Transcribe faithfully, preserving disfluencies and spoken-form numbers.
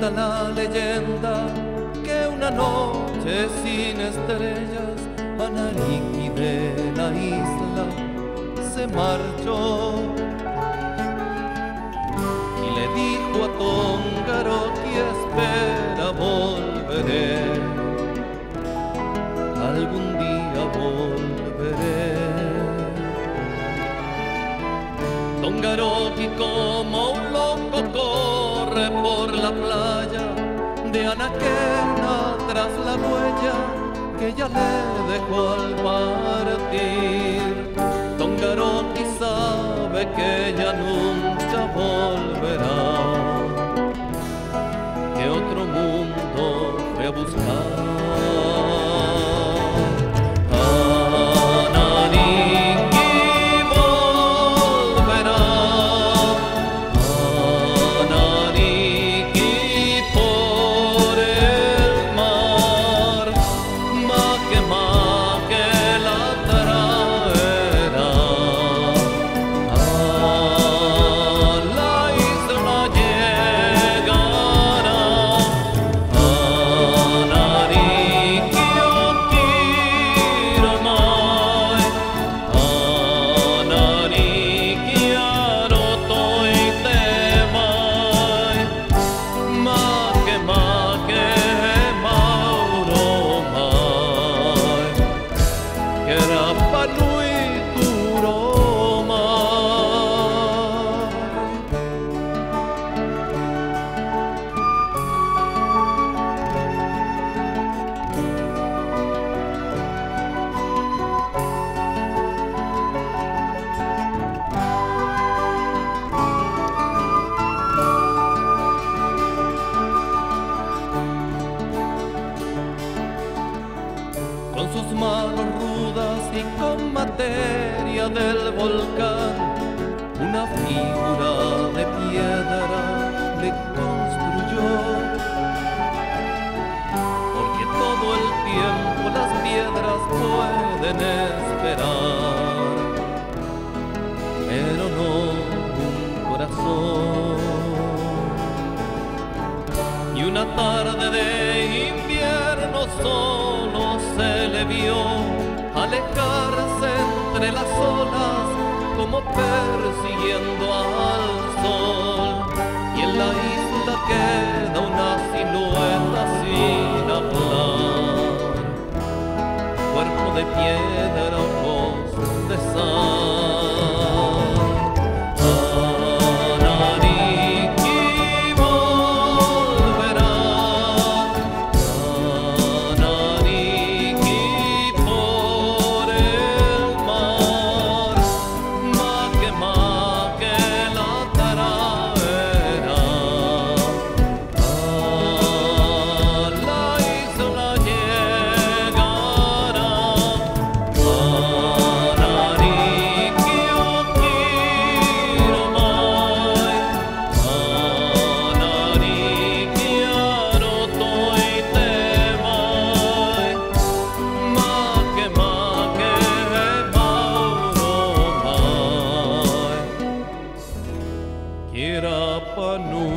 Cuenta la leyenda que una noche sin estrellas Anariki de la isla se marchó y le dijo a Tongaroki: espera, volveré, algún día volveré. Tongaroki como un loco corre por la playa de Anaquena tras la huella que ella le dejó al partir. Tongaroki sabe que ella nunca volverá, que otro mundo fue a buscar. Con sus manos rudas y con materia del volcán, una figura de piedra le construyó. Porque todo el tiempo las piedras pueden esperar, pero no un corazón. Y una tarde de invierno solo se le vio alejarse entre las olas como persiguiendo al sol. Y en la isla queda una silueta sin hablar, cuerpo de piedra, ojos de sal. Kirapa Nui.